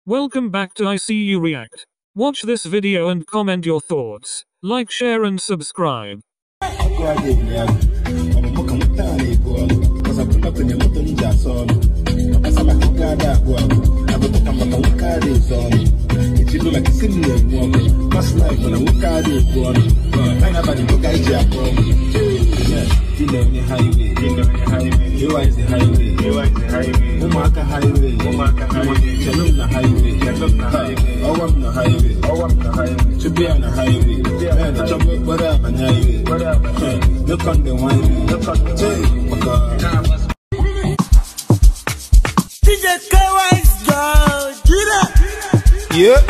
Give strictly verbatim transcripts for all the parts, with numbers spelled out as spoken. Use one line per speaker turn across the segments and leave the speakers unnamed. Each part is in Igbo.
Welcome back to I See You React. Watch this video and comment your thoughts. Like, share and subscribe.
Phyno on the highway, Phyno on the highway. Here is the highway, here is the highway. Umaka highway, Umaka highway. Shalom na highway, Shalom na highway. Owam na highway, Owam na highway. To be on the highway, man, the trouble, what up on the highway, what up? Look on the wine, look on the wine.
D J K Y's go, get up.
Yeah,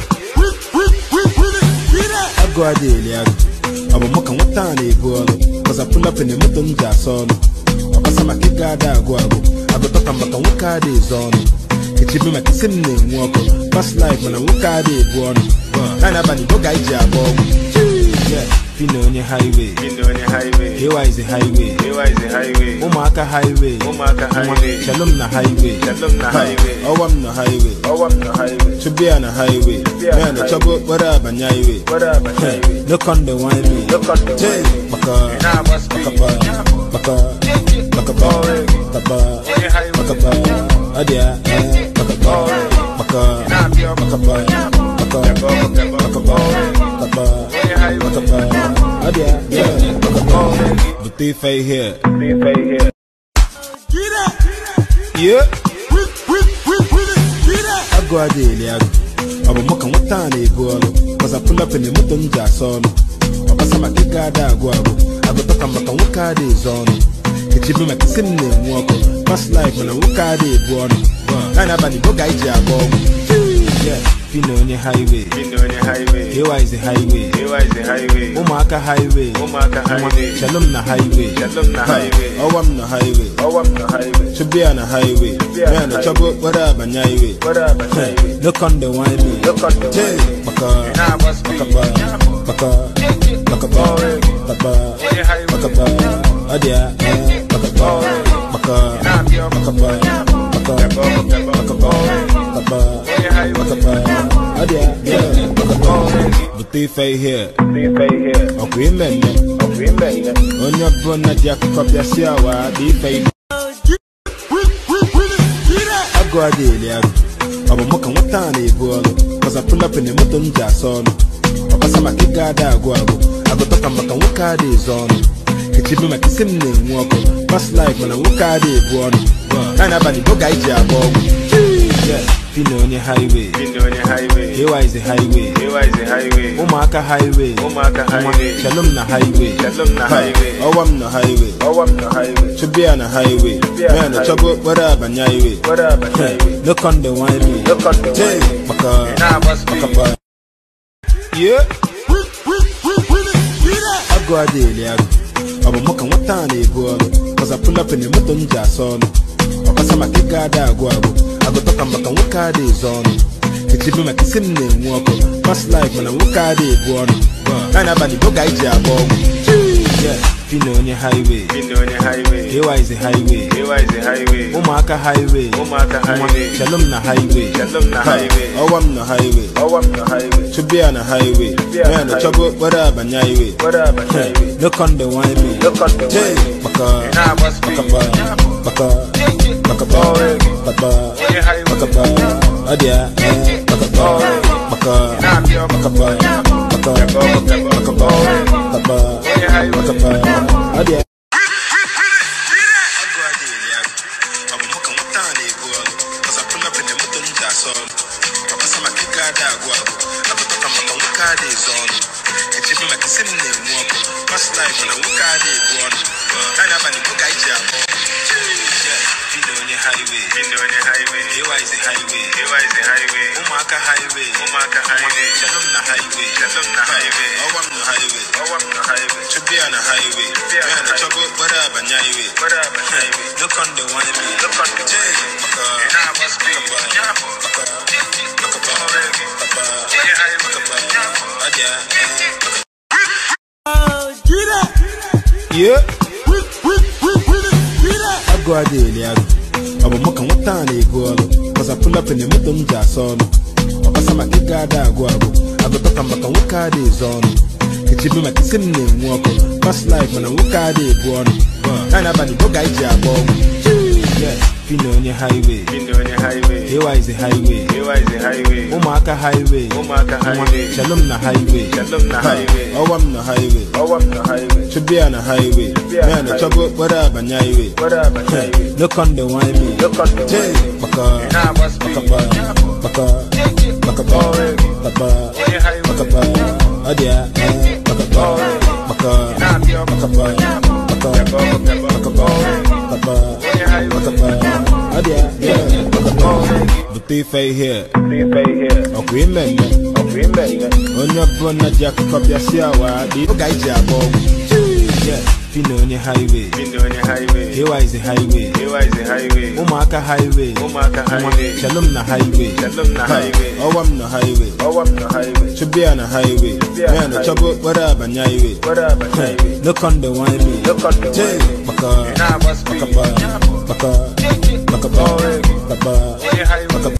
Get up.
I go a daily. I'm a mock and what time they go. Cause I pull up in the mountain gas on. I pass my kick out that go. I go talk about the work I did on. It's even like a singing walk. Past life when I work I did one. And I body dog I jab. Yeah, Phyno on the highway,
Phyno on the highway.
Here is the highway,
Here is the highway.
Umaka highway,
Umaka highway.
Shalom na highway,
Shalom na highway.
Owam na highway,
Owam na highway.
to be on the highway, man, the trouble, what up on the highway.
What up on the highway?
Look on the wine,
Look on the wine.
Baka,
Now must be.
Baka, Baka, Baka, Baka, Baka, Adia, Baka, Baka, Baka, Baka, Adia, yeah, Baka, the thief here,
Thief here.
Get up.
yeah,
Get up.
I go a daily. I'm a mock and what time they go. Cause I pull up in the mountain gas on. I pass my kick out that go. I go talk about the work I did on. It's even like a singing walk. Past life when I work I did one. And I body dog I jab. Yeah, Phyno on the highway,
Phyno on the highway.
here is the highway,
Here is the highway.
Umaka highway,
Umaka highway.
Shalom na highway,
Shalom na highway.
Owam na highway,
Owam na highway.
to be on the highway,
be on
man,
the
the trouble, what up on the highway.
What up on the highway?
Look on the wine,
Look on the wine.
Baka,
Now must be.
Baka, Baka, Baka, Baka, Baka, Adia, Baka, Baka, Baka, Baka, Baka, Adia, yeah, Baka, the thief here,
Thief here.
okay, men,
Okay, man.
on your brother, Jack, copy a siawa, the fade. I go a daily. I'm a mock and what time they go. Cause I pull up in the mountain gas on. I pass my kick out that go. I go talk about the work I did on. It's even like a singing walk. Past life when I work I did one. And I body dog I jab. Yeah, Phyno on the highway,
Phyno on the highway.
here is the highway,
Here is the highway.
Umaka highway,
Umaka highway.
Shalom na highway,
Shalom na highway.
Owam na highway,
Owam na highway.
to be on the highway,
be on
man,
the
the trouble, what up on the highway.
What up on the highway?
Look on the wine,
Look on the wine.
Baka,
Now must be.
Baka, yeah, I go a daily. I'm a mock and what time they go. Cause I pull up in the mountain gas on. I pass my kick out that go. I go talk about the work I did on. It's even like a singing walk. Past life when I work I did one. And I body dog I jab. Yeah, Phyno on the highway,
Phyno on the highway.
here is the highway,
Here is the highway.
Umaka highway,
Umaka highway.
Shalom na highway,
Shalom na highway.
Owam na highway,
Owam na highway.
to be on the highway,
be on
man,
the
the trouble, what up on the highway.
What up on the highway?
Look on the wine,
Look on the wine.
Baka,
Now must be.
Baka, Baka, Baka, Baka, Baka, Adia, Baka, Baka, Baka, Baka, Baka, Baka, Adia. Past life when I work I did one. And I body dog I jab. Phyno on the highway,
Phyno on the highway.
here is the highway,
Here is the highway.
Umaka highway,
Umaka highway.
Shalom na highway,
Shalom na highway.
Owam na highway,
Owam na highway.
to be on the highway,
be on
man,
the
the trouble, what up on the highway.
What up on the highway?
Look on the wine,
Look on the wine.
Baka,
Now must be.
Baka, Baka, Baka, Adia,
Get up.
yeah, I go a daily. I'm a mock and what time they go. Cause I pull up in the mountain gas on. ọbasa maka ị ga-ada agwụ agwụ agụtọka maka nwoke adị ezu ọnụ echibe maka isi m na-enwu ọkụ past life mana nwoke adị ebu ọnụ ya na-abalị boga iji agba ọgwụ Phyno onye highway Ewa is a highway ụmụaka highway Shalom na highway ọwa m na highway Chubia na highway ya na chọgo okporo abanye highway look on the wine me baka baka baka baka baka baka adia baka baka baka baka adia the thief here okay men onye bụ na ji akụkọ bịa si awa dị oge anyị ji agba ọgwụ Phyno onye highway Ewa is a highway ụmụaka highway Shalom na highway ọwa m na highway Chubia na highway ya na chọgo okporo abanye highway look on the wine me baka baka baka baka baka baka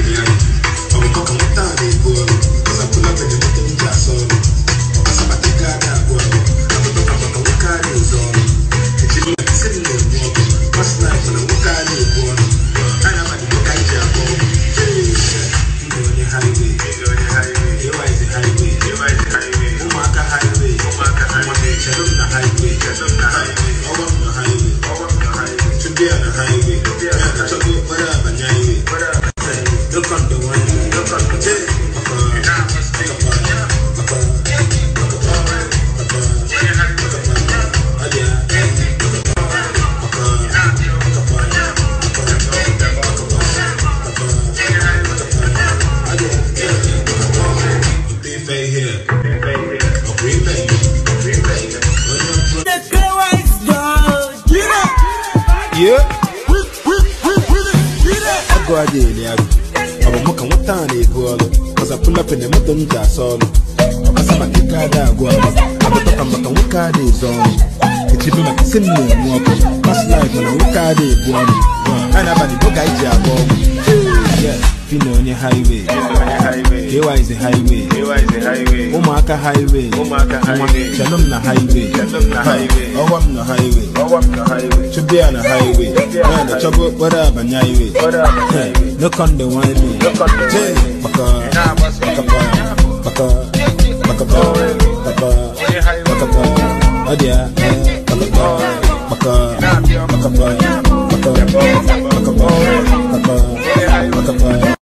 go a daily. I'm a mock and what time they go. Cause I pull up in the mountain gas all. I'm a kick out that go. I'm a talk about what car they zone. It's even like a similar walk. Past life when I look at it, one. And I'm a book I jab. Yeah, Phyno on your highway. Ewa is a highway. Umaka highway. Shalom na highway. Owam na highway. Chubia na highway. Yeah, the trouble, what up, and highway. Look on the wine me. Baka, baka, baka, baka, baka, baka, adia, baka, baka, baka, baka, baka, baka.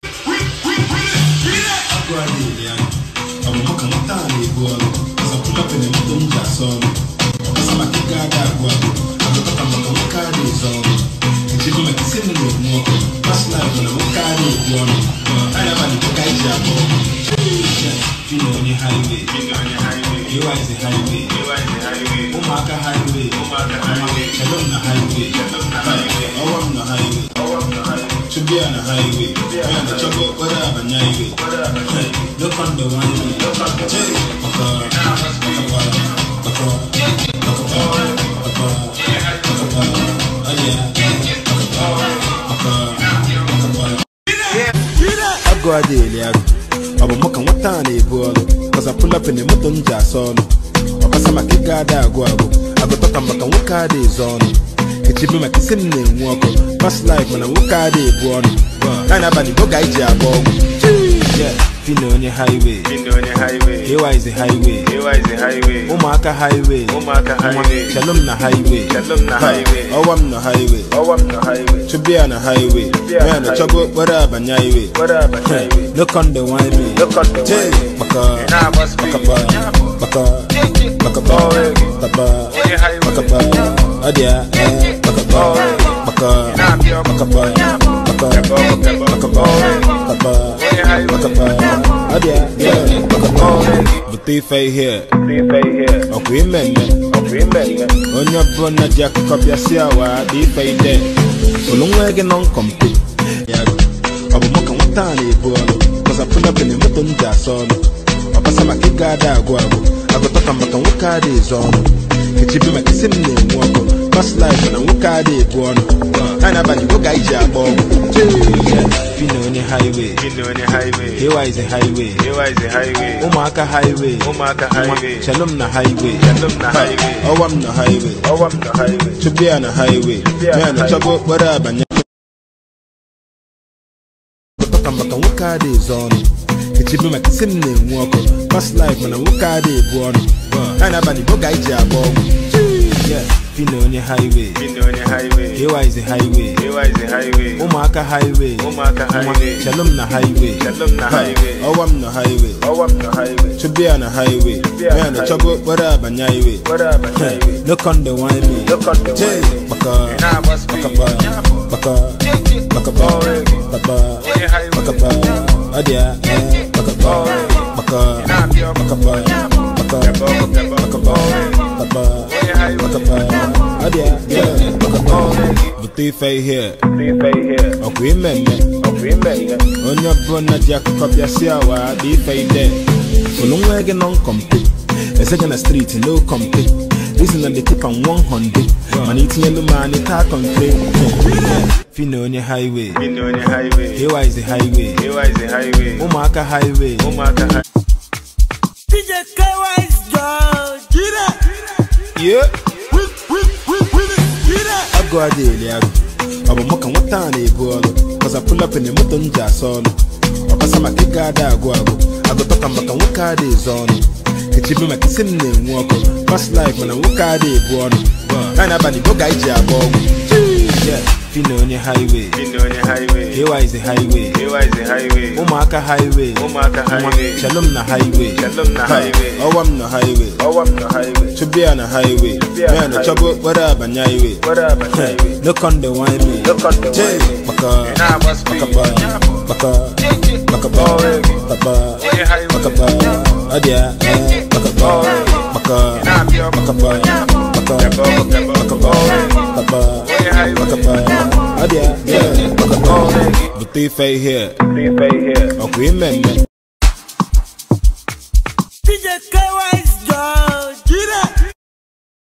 Phyno on your highway. Ewa is a highway. Umaka highway. Shalom na highway. Owam na highway. Chubia na highway. Ya na chogo okporo abanye highway. Look on the wine me. Baka, baka, baka, I go a daily. I'm a mock and what time they go. Cause I pull up in the mountain gas all. Ọbasa maka ị ga-ada agwụ agwụ agụtọka maka nwoke adị ezu ọnụ echibe maka isi m na-enwu ọkụ past life mana nwoke adị ebu ọnụ ya na-abalị boga iji agba ọgwụ Phyno onye highway Ewa is a highway ụmụaka highway Shalom na highway ọwam na highway Chubia na highway ya na chọgo okporo abanye highway look on the wine me baka baka baka baka baka baka adia baka baka baka baka baka adia the thief here okay men onye bụ na ji akụkọ bịa si awa dị ife ide olunwe gị non complete ọ bụ maka nwata na-ebu ọnụ cause I pull up in the mountain gas all. Ọbasa maka ị ga-ada agwụ agwụ agụtọka maka nwoke adị ezu ọnụ echibe maka isi m na-enwu ọkụ Fast life na nwoke adị ebu ọnụ. Ha na-abalị oge anyị ji agba ọgwụ. Phyno on the highway.
Phyno on the highway.
Here is the highway.
Here is the highway.
Umaka highway.
Umaka highway.
Shalom na highway.
Shalom na highway.
Owam na highway.
Owam na highway.
Chubia na highway. Man na chabo wara banya. Kutoka mbaka nwoke adị ezu ọnụ. Echibi maka isi m na-enwu ọkụ. Fast life mana nwoke adị ebu ọnụ. Ha na-abalị oge anyị ji agba ọgwụ. Phyno on the highway.
Phyno on the highway.
Here is the highway.
Here is the highway.
Umaka highway.
Umaka highway.
Shalom na highway.
Shalom na highway.
Owam na highway.
Owam na highway.
Chubia na highway. Man na chabo wara banya highway.
Wara banya highway.
Look on the wine me.
Look on the wine me.
Baka.
Ina bas
Baka ba. Baka. Baka ba. Baka. Baka ba. Adia. Baka ba. Baka. Baka ba. Baka. Baka ba. Baka. Baka. Adia. Baka ba. Buti fay here.
Buti fay here.
Okwi memme.
Okwi memme.
Onya brona dia kokopia siawa bi fay there. Fulungwe ge non compete. Ezega na street no compete. Reason on the tip and one hundred. Man eating yellow man it can't complain. Phyno on the highway.
Phyno on the highway.
Here is the highway.
Here is the highway.
Umaka highway.
Umaka highway.
D J K Y is gone. Get up.
Yeah.
With, with, with, with it. Get up.
I go a daily. I'm a mock and what time they go. Cause I pull up in the mutton jar solo. I pass my kick out there go. I go talk about what car is on. Echibi maka isi m na-enwu ọkụ. Fast life mana nwoke adị ebu ọnụ. Ha na-abalị oge anyị ji agba ọgwụ. Phyno on the highway.
Phyno on the highway.
Here is the highway.
Here is the highway.
Umaka highway.
Umaka highway.
Shalom na highway.
Shalom na highway.
Owam na highway.
Owam na highway.
Chubia na highway. Man na chabo wara banya highway.
Wara banya highway.
Look on the wine me.
Look on the wine me.
Baka.
Ina bas
Baka ba. Baka. Baka ba. Baka. Baka ba. Adia. Baka ba. Baka. Baka ba. Baka. Baka ba. Baka. Baka ba. Adia. Baka ba. Buti fay here.
Buti fay here.
Okwi memme.
D J K Y is gone.